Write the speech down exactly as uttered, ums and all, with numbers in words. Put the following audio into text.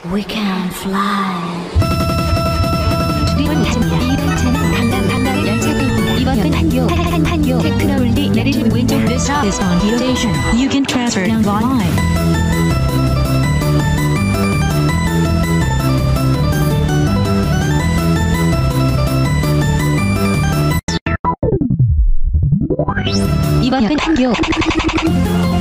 We can fly. 이번 차는 이번 차는 강남 강남 열차입니다. 이번 한교 한 한교 테크노블리 내리실 왼쪽. This stop is on Hyo Station. You can transfer down the line. 이번 한교